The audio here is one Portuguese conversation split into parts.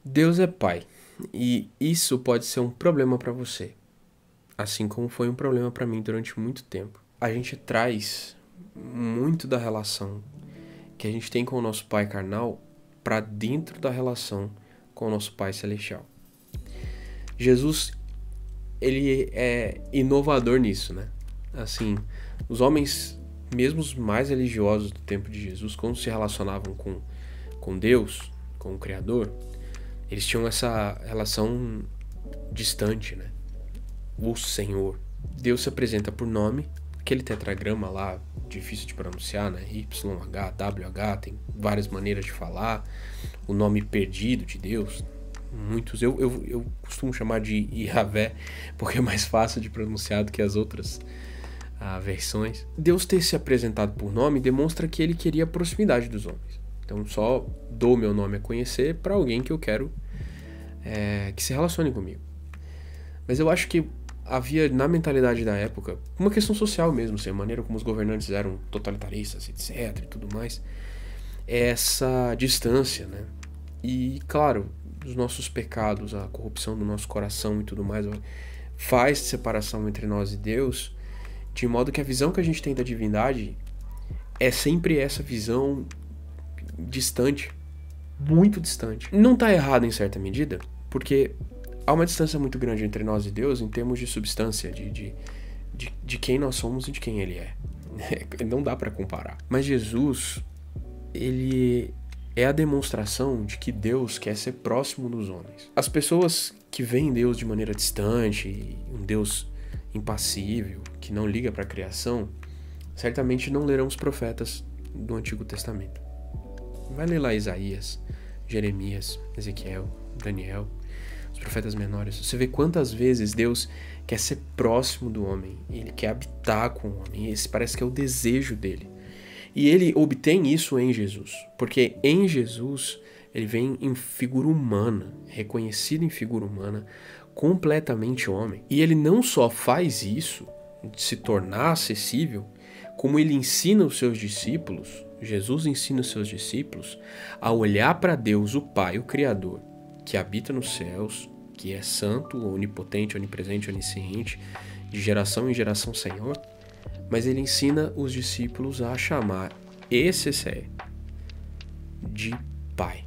Deus é pai, e isso pode ser um problema para você, assim como foi um problema para mim durante muito tempo. A gente traz muito da relação que a gente tem com o nosso pai carnal para dentro da relação com o nosso pai celestial. Jesus, ele é inovador nisso, né? Assim, os homens, mesmo os mais religiosos do tempo de Jesus, quando se relacionavam com Deus, com o Criador, eles tinham essa relação distante, né? O Senhor. Deus se apresenta por nome, aquele tetragrama lá, difícil de pronunciar, né? YH, WH, tem várias maneiras de falar. O nome perdido de Deus, muitos, eu costumo chamar de Yahvé, porque é mais fácil de pronunciar do que as outras versões. Deus ter se apresentado por nome demonstra que ele queria a proximidade dos homens. Então só dou meu nome a conhecer para alguém que eu quero que se relacione comigo. Mas eu acho que havia na mentalidade da época uma questão social mesmo, assim, a maneira como os governantes eram totalitaristas, etc. e tudo mais, essa distância, né? E claro, os nossos pecados, a corrupção do nosso coração e tudo mais, faz separação entre nós e Deus, de modo que a visão que a gente tem da divindade é sempre essa visão distante, muito distante. Não está errado em certa medida, porque há uma distância muito grande entre nós e Deus em termos de substância, de quem nós somos e de quem Ele é. Não dá para comparar. Mas Jesus, Ele é a demonstração de que Deus quer ser próximo dos homens. As pessoas que veem Deus de maneira distante, um Deus impassível, que não liga para a criação, certamente não lerão os profetas do Antigo Testamento. Vai ler lá Isaías, Jeremias, Ezequiel, Daniel, os profetas menores. Você vê quantas vezes Deus quer ser próximo do homem, ele quer habitar com o homem, esse parece que é o desejo dele. E ele obtém isso em Jesus, porque em Jesus ele vem em figura humana, reconhecido em figura humana, completamente homem. E ele não só faz isso, de se tornar acessível, como ele ensina os seus discípulos, Jesus ensina os seus discípulos a olhar para Deus, o Pai, o Criador, que habita nos céus, que é santo, onipotente, onipresente, onisciente, de geração em geração Senhor, mas ele ensina os discípulos a chamar esse ser de Pai.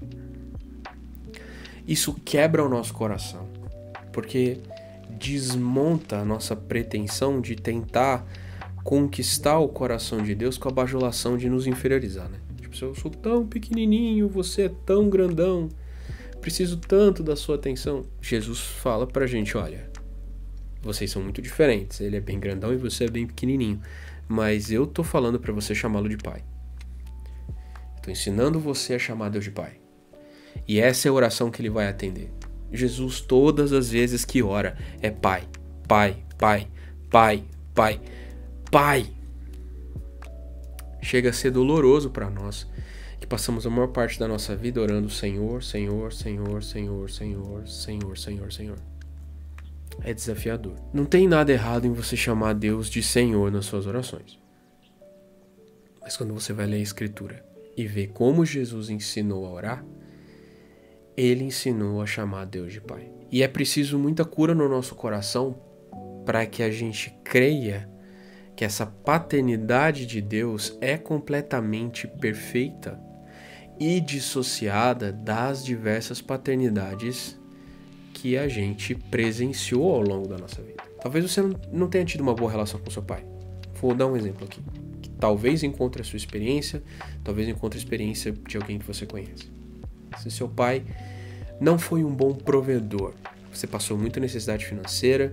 Isso quebra o nosso coração, porque desmonta a nossa pretensão de tentar conquistar o coração de Deus com a bajulação de nos inferiorizar, né? Tipo, eu sou tão pequenininho, você é tão grandão, preciso tanto da sua atenção. Jesus fala pra gente, olha, vocês são muito diferentes, ele é bem grandão e você é bem pequenininho, mas eu tô falando pra você chamá-lo de pai. Tô ensinando você a chamar Deus de pai. E essa é a oração que ele vai atender. Jesus, todas as vezes que ora, é pai, pai, pai, pai, pai, pai. Chega a ser doloroso para nós, que passamos a maior parte da nossa vida orando Senhor, Senhor, Senhor, Senhor, Senhor, Senhor, Senhor, Senhor. É desafiador. Não tem nada errado em você chamar Deus de Senhor nas suas orações. Mas quando você vai ler a Escritura e ver como Jesus ensinou a orar, ele ensinou a chamar Deus de Pai. E é preciso muita cura no nosso coração para que a gente creia que essa paternidade de Deus é completamente perfeita e dissociada das diversas paternidades que a gente presenciou ao longo da nossa vida. Talvez você não tenha tido uma boa relação com seu pai. Vou dar um exemplo aqui. Que talvez encontre a sua experiência, talvez encontre a experiência de alguém que você conhece. Se seu pai não foi um bom provedor, você passou muita necessidade financeira,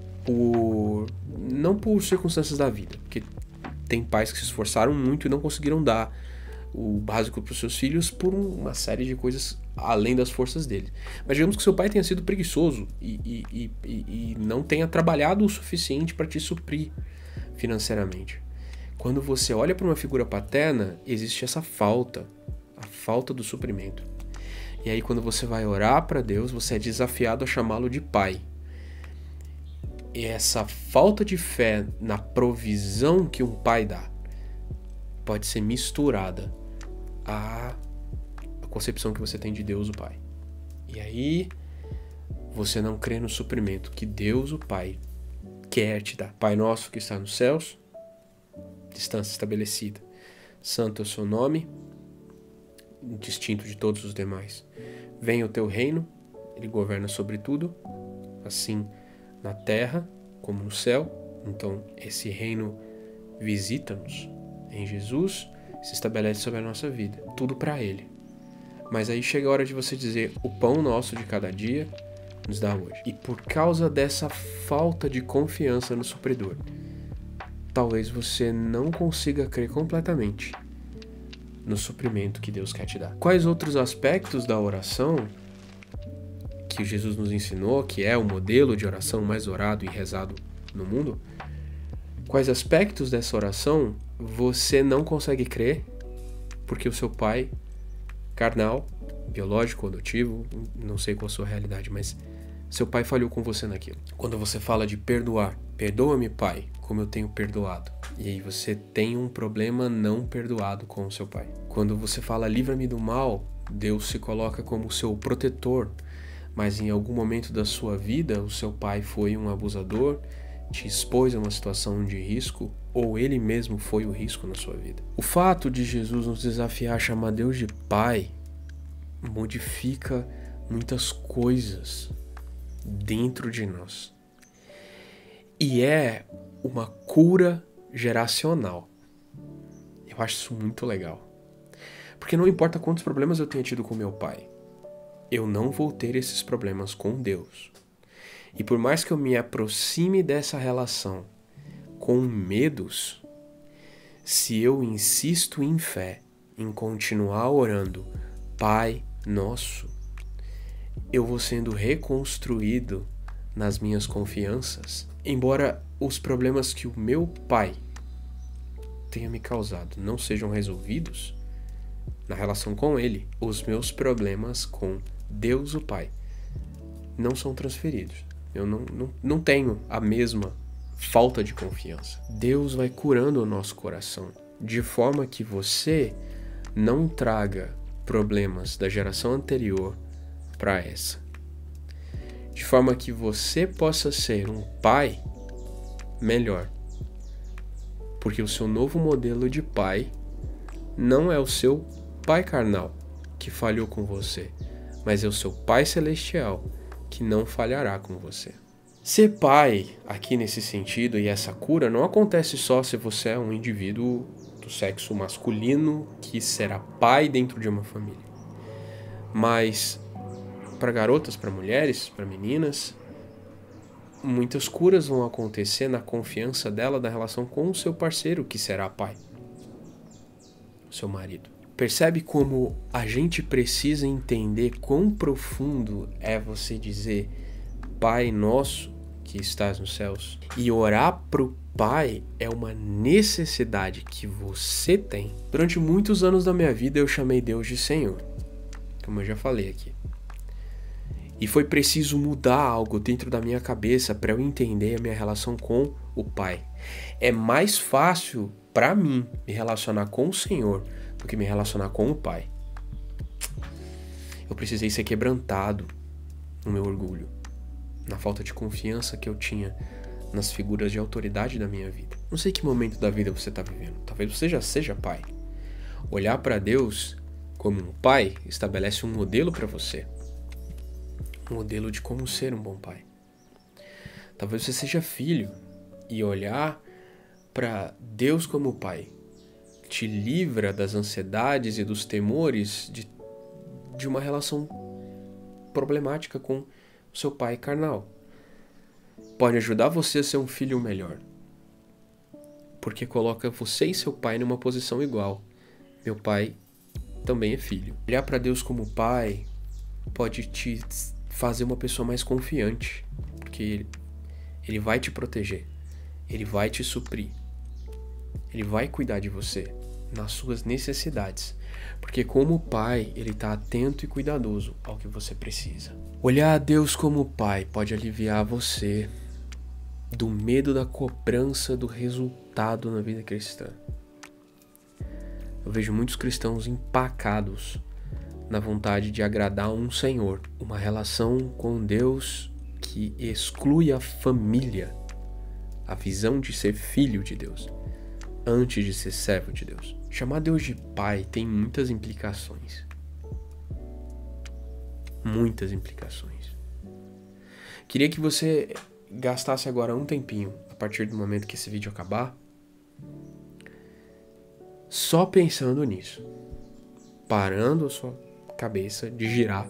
não por circunstâncias da vida, porque tem pais que se esforçaram muito e não conseguiram dar o básico para os seus filhos por uma série de coisas além das forças dele. Mas digamos que seu pai tenha sido preguiçoso e não tenha trabalhado o suficiente para te suprir financeiramente. Quando você olha para uma figura paterna, existe essa falta, a falta do suprimento. E aí quando você vai orar para Deus, você é desafiado a chamá-lo de Pai. E essa falta de fé na provisão que um pai dá pode ser misturada à concepção que você tem de Deus, o Pai. E aí você não crê no suprimento que Deus, o Pai, quer te dar. Pai nosso que está nos céus, distância estabelecida. Santo é o seu nome, distinto de todos os demais. Venha o teu reino, ele governa sobre tudo, assim na terra como no céu. Então esse reino visita-nos em Jesus, se estabelece sobre a nossa vida, tudo para ele. Mas aí chega a hora de você dizer: o pão nosso de cada dia nos dá hoje. E por causa dessa falta de confiança no supridor, talvez você não consiga crer completamente no suprimento que Deus quer te dar. Quais outros aspectos da oração que Jesus nos ensinou, que é o modelo de oração mais orado e rezado no mundo? Quais aspectos dessa oração você não consegue crer porque o seu pai carnal, biológico, adotivo, não sei qual a sua realidade, mas seu pai falhou com você naquilo? Quando você fala de perdoar, perdoa-me, pai, como eu tenho perdoado. E aí você tem um problema não perdoado com o seu pai. Quando você fala livra-me do mal, Deus se coloca como seu protetor, mas em algum momento da sua vida o seu pai foi um abusador, te expôs a uma situação de risco, ou ele mesmo foi o risco na sua vida. O fato de Jesus nos desafiar a chamar Deus de Pai modifica muitas coisas dentro de nós. E é uma cura geracional. Eu acho isso muito legal. Porque não importa quantos problemas eu tenha tido com meu pai, eu não vou ter esses problemas com Deus. E por mais que eu me aproxime dessa relação com medos, se eu insisto em fé, em continuar orando, Pai Nosso, eu vou sendo reconstruído nas minhas confianças. Embora os problemas que o meu pai tenha me causado não sejam resolvidos na relação com ele, os meus problemas com Deus o Pai não são transferidos. Eu não tenho a mesma falta de confiança. Deus vai curando o nosso coração, de forma que você não traga problemas da geração anterior para essa. De forma que você possa ser um pai melhor. Porque o seu novo modelo de pai não é o seu pai carnal que falhou com você, mas é o seu pai celestial que não falhará com você. Ser pai, aqui nesse sentido, e essa cura, não acontece só se você é um indivíduo do sexo masculino que será pai dentro de uma família. Mas para garotas, para mulheres, para meninas, muitas curas vão acontecer na confiança dela da relação com o seu parceiro que será pai, o seu marido. Percebe como a gente precisa entender quão profundo é você dizer Pai Nosso que estás nos céus? E orar pro Pai é uma necessidade que você tem. Durante muitos anos da minha vida eu chamei Deus de Senhor, como eu já falei aqui. E foi preciso mudar algo dentro da minha cabeça para eu entender a minha relação com o Pai. É mais fácil para mim me relacionar com o Senhor do que me relacionar com o Pai. Eu precisei ser quebrantado no meu orgulho, na falta de confiança que eu tinha nas figuras de autoridade da minha vida. Não sei que momento da vida você está vivendo. Talvez você já seja pai. Olhar para Deus como um pai estabelece um modelo para você. Um modelo de como ser um bom pai. Talvez você seja filho e olhar para Deus como pai te livra das ansiedades e dos temores de uma relação problemática com o seu pai carnal. Pode ajudar você a ser um filho melhor, porque coloca você e seu pai numa posição igual. Meu pai também é filho. Olhar para Deus como pai pode te fazer uma pessoa mais confiante, porque ele vai te proteger, ele vai te suprir, ele vai cuidar de você nas suas necessidades, porque como pai ele está atento e cuidadoso ao que você precisa. Olhar a Deus como pai pode aliviar você do medo da cobrança do resultado na vida cristã. Eu vejo muitos cristãos empacados na vontade de agradar um Senhor, uma relação com Deus que exclui a família, a visão de ser filho de Deus, antes de ser servo de Deus. Chamar Deus de Pai tem muitas implicações. Muitas implicações. Queria que você gastasse agora um tempinho, a partir do momento que esse vídeo acabar, só pensando nisso. Parando a sua cabeça de girar.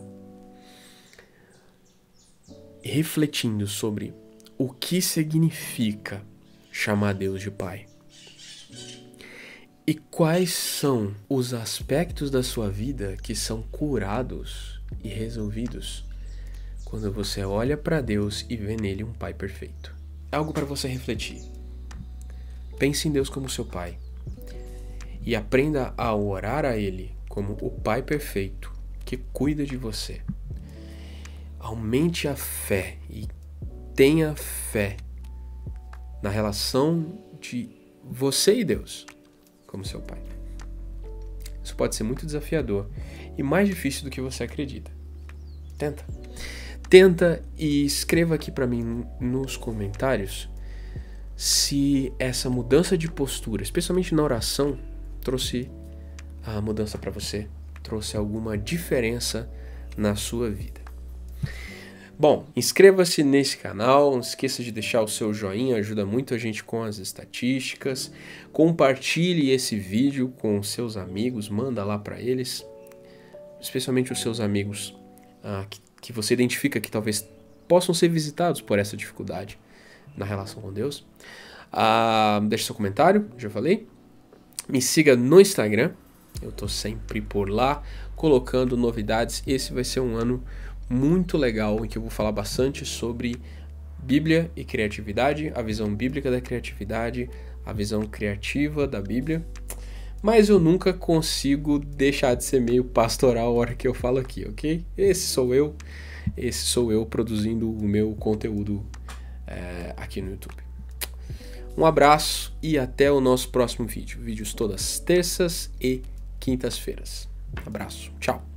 Refletindo sobre o que significa chamar Deus de Pai. E quais são os aspectos da sua vida que são curados e resolvidos quando você olha para Deus e vê nele um Pai perfeito. É algo para você refletir. Pense em Deus como seu Pai e aprenda a orar a Ele como o Pai perfeito que cuida de você. Aumente a fé e tenha fé na relação de você e Deus como seu Pai. Isso pode ser muito desafiador e mais difícil do que você acredita. Tenta e escreva aqui para mim nos comentários se essa mudança de postura, especialmente na oração, trouxe a mudança para você, trouxe alguma diferença na sua vida. Bom, inscreva-se nesse canal, não esqueça de deixar o seu joinha, ajuda muito a gente com as estatísticas. Compartilhe esse vídeo com seus amigos, manda lá para eles, especialmente os seus amigos que você identifica que talvez possam ser visitados por essa dificuldade na relação com Deus. Deixe seu comentário, já falei. Me siga no Instagram, eu tô sempre por lá, colocando novidades. Esse vai ser um ano muito legal em que eu vou falar bastante sobre Bíblia e criatividade, a visão bíblica da criatividade, a visão criativa da Bíblia. Mas eu nunca consigo deixar de ser meio pastoral a hora que eu falo aqui, ok? Esse sou eu produzindo o meu conteúdo aqui no YouTube. Um abraço e até o nosso próximo vídeo. Vídeos todas terças e quintas-feiras. Abraço, tchau!